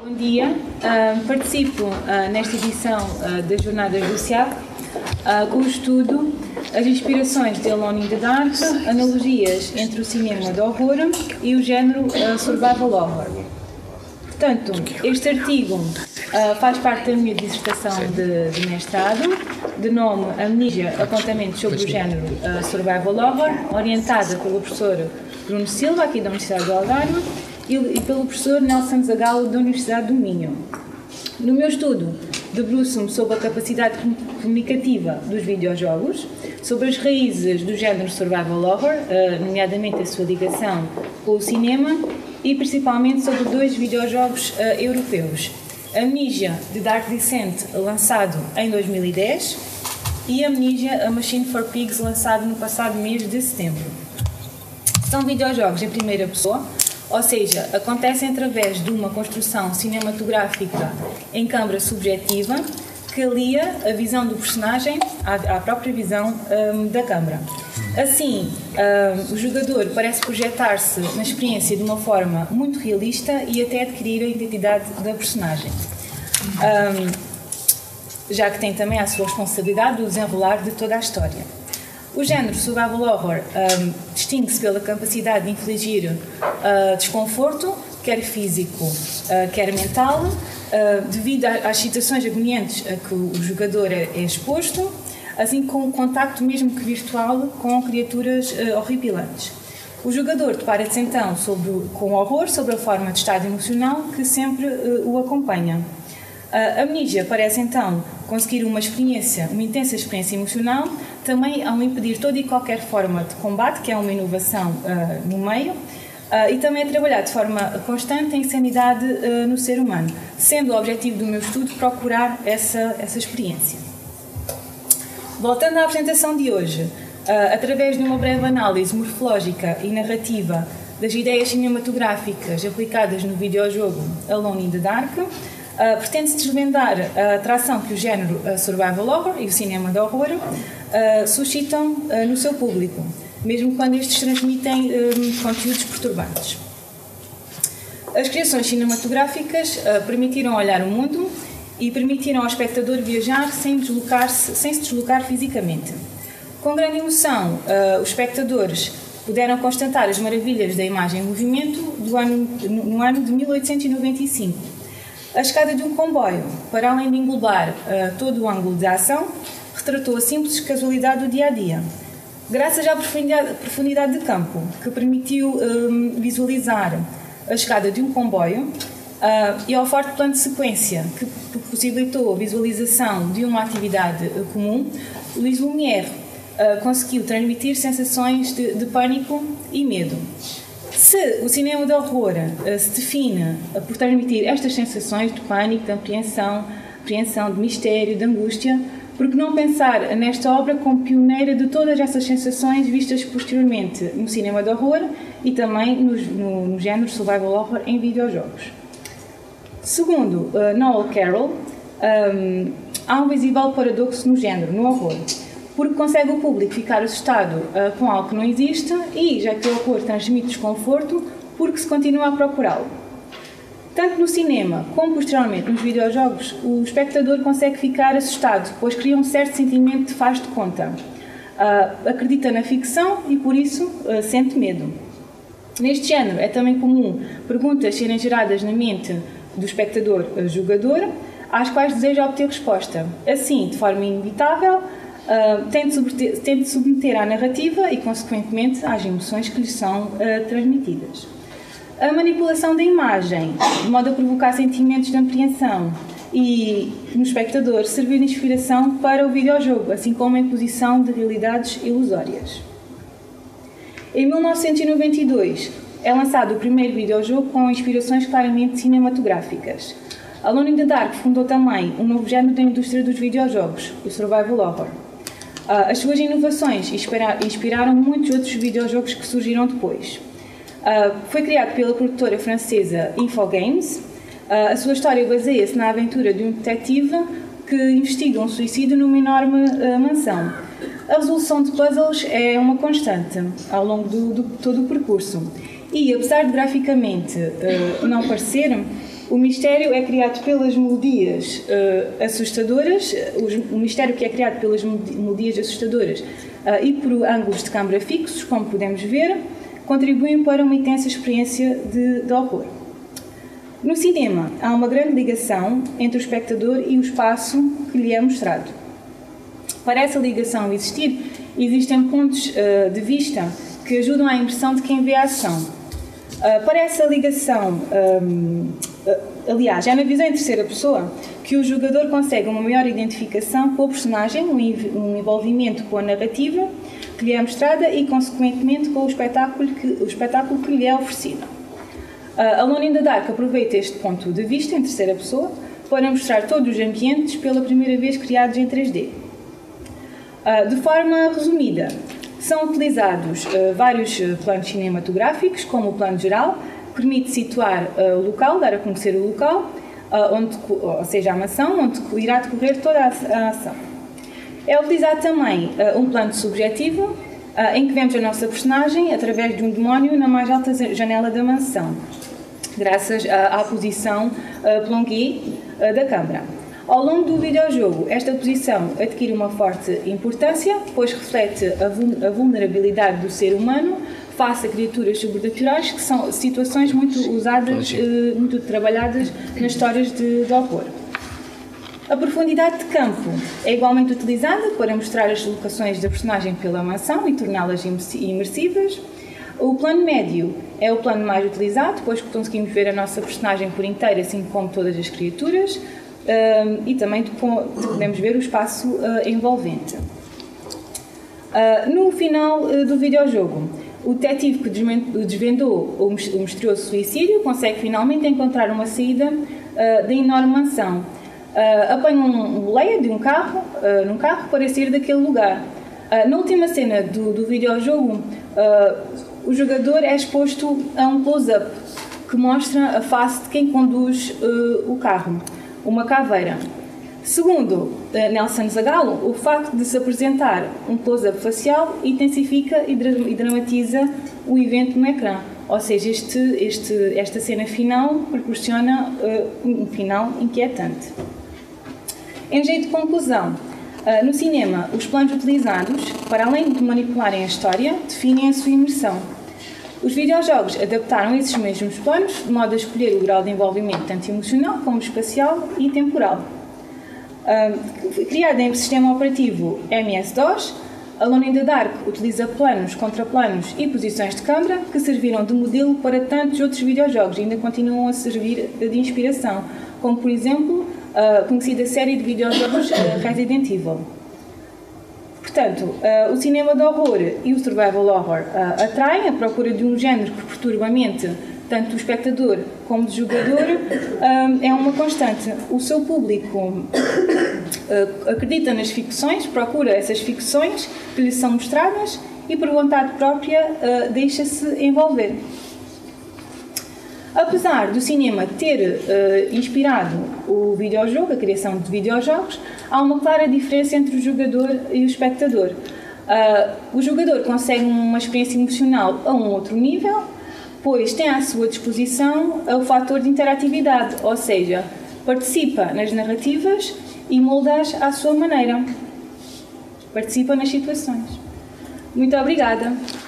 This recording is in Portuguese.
Bom dia, participo nesta edição das Jornadas do SIAC com o estudo As inspirações de Alone in the Dark, analogias entre o cinema de horror e o género survival horror. Portanto, este artigo faz parte da minha dissertação de mestrado, de nome Amnesia, apontamentos sobre o género survival horror, orientada pelo professor Bruno Silva, aqui da Universidade do Algarve, e pelo professor Nelson Zagalo, da Universidade do Minho. No meu estudo, debruço-me sobre a capacidade comunicativa dos videojogos, sobre as raízes do género survival horror, nomeadamente a sua ligação com o cinema, e principalmente sobre dois videojogos europeus. Amnesia, The Dark Descent, lançado em 2010, e Amnesia, A Machine for Pigs, lançado no passado mês de setembro. São videojogos em primeira pessoa, ou seja, acontecem através de uma construção cinematográfica em câmara subjetiva que alia a visão do personagem à própria visão da câmara. Assim, o jogador parece projetar-se na experiência de uma forma muito realista e até adquirir a identidade da personagem, já que tem também a sua responsabilidade do desenrolar de toda a história. O género survival horror distingue-se pela capacidade de infligir desconforto, quer físico, quer mental, devido às situações agoniantes a que o jogador é exposto, assim como o contacto, mesmo que virtual, com criaturas horripilantes. O jogador depara-se então com horror sobre a forma de estado emocional que sempre o acompanha. A Amnesia parece então conseguir uma intensa experiência emocional, também ao impedir toda e qualquer forma de combate, que é uma inovação no meio, e também a trabalhar de forma constante em sanidade no ser humano, sendo o objetivo do meu estudo procurar essa experiência. Voltando à apresentação de hoje, através de uma breve análise morfológica e narrativa das ideias cinematográficas aplicadas no videojogo Alone in the Dark, pretende-se desvendar a atração que o género survival horror e o cinema de horror suscitam no seu público, mesmo quando estes transmitem conteúdos perturbantes. As criações cinematográficas permitiram olhar o mundo e permitiram ao espectador viajar sem se deslocar fisicamente. Com grande emoção, os espectadores puderam constatar as maravilhas da imagem em movimento no ano de 1895. A escada de um comboio, para além de englobar todo o ângulo de ação, retratou a simples casualidade do dia-a-dia. Graças à profundidade de campo, que permitiu visualizar a escada de um comboio, e ao forte plano de sequência, que possibilitou a visualização de uma atividade comum, Luís Lumière conseguiu transmitir sensações de pânico e medo. Se o cinema de horror se define por transmitir estas sensações de pânico, de apreensão, de mistério, de angústia, por que não pensar nesta obra como pioneira de todas essas sensações vistas posteriormente no cinema de horror e também no género survival horror em videojogos? Segundo Noel Carroll, há um visível paradoxo no género, no horror, porque consegue o público ficar assustado com algo que não existe e, já que o horror transmite desconforto, porque se continua a procurá-lo. Tanto no cinema como posteriormente nos videojogos, o espectador consegue ficar assustado, pois cria um certo sentimento de faz de conta. Acredita na ficção e, por isso, sente medo. Neste género, é também comum perguntas serem geradas na mente do espectador-jogador, às quais deseja obter resposta. Assim, de forma inevitável, tende submeter à narrativa e, consequentemente, às emoções que lhe são transmitidas. A manipulação da imagem, de modo a provocar sentimentos de apreensão e, no espectador, servir de inspiração para o videojogo, assim como a imposição de realidades ilusórias. Em 1992, é lançado o primeiro videojogo com inspirações claramente cinematográficas. Alone in the Dark fundou também um novo género da indústria dos videojogos, o survival horror. As suas inovações inspiraram muitos outros videojogos que surgiram depois. Foi criado pela produtora francesa Infogames. A sua história baseia-se na aventura de um detetive que investiga um suicídio numa enorme mansão. A resolução de puzzles é uma constante ao longo de todo o percurso. E, apesar de graficamente não parecer, O mistério é criado pelas melodias assustadoras, o mistério que é criado pelas melodias assustadoras e por ângulos de câmara fixos, como podemos ver, contribuem para uma intensa experiência de horror. No cinema, há uma grande ligação entre o espectador e o espaço que lhe é mostrado. Para essa ligação existir, existem pontos de vista que ajudam à impressão de quem vê a ação. Para essa ligação, aliás, é na visão em terceira pessoa que o jogador consegue uma maior identificação com o personagem, um envolvimento com a narrativa que lhe é mostrada e, consequentemente, com o espetáculo que lhe é oferecido. Alone in the Dark aproveita este ponto de vista em terceira pessoa para mostrar todos os ambientes pela primeira vez criados em 3D. De forma resumida, são utilizados vários planos cinematográficos, como o plano geral, que permite situar o local, dar a conhecer o local, ou seja, a mansão, onde irá decorrer toda a ação. É utilizado também um plano subjetivo, em que vemos a nossa personagem através de um demónio na mais alta janela da mansão, graças à posição plonguée da câmara. Ao longo do videojogo, esta posição adquire uma forte importância, pois reflete a vulnerabilidade do ser humano face a criaturas sobrenaturais, que são situações muito usadas, muito trabalhadas nas histórias de horror. A profundidade de campo é igualmente utilizada para mostrar as locações da personagem pela mansão e torná-las imersivas. O plano médio é o plano mais utilizado, pois conseguimos ver a nossa personagem por inteiro, assim como todas as criaturas, e também podemos ver o espaço envolvente. No final do videojogo, o detetive que desvendou o misterioso suicídio consegue finalmente encontrar uma saída da enorme mansão. Apanha um boleia de um carro, num carro para sair daquele lugar. Na última cena do videojogo, o jogador é exposto a um close-up que mostra a face de quem conduz o carro, uma caveira. Segundo Nelson Zagallo, o facto de se apresentar um close-up facial intensifica e dramatiza o evento no ecrã. Ou seja, esta cena final proporciona um final inquietante. Em jeito de conclusão, no cinema, os planos utilizados, para além de manipularem a história, definem a sua imersão. Os videojogos adaptaram esses mesmos planos de modo a escolher o grau de envolvimento tanto emocional como espacial e temporal. Criada em sistema operativo MS-DOS, Alone in the Dark utiliza planos, contraplanos e posições de câmara que serviram de modelo para tantos outros videojogos e ainda continuam a servir de inspiração, como, por exemplo, a conhecida série de videojogos Resident Evil. Portanto, o cinema de horror e o survival horror atraem a procura de um género que perturba a mente tanto do espectador como do jogador, é uma constante. O seu público acredita nas ficções, procura essas ficções que lhe são mostradas e, por vontade própria, deixa-se envolver. Apesar do cinema ter inspirado o videojogo, a criação de videojogos, há uma clara diferença entre o jogador e o espectador. O jogador consegue uma experiência emocional a um outro nível, pois tem à sua disposição o fator de interatividade, ou seja, participa nas narrativas e molda-as à sua maneira. Participa nas situações. Muito obrigada.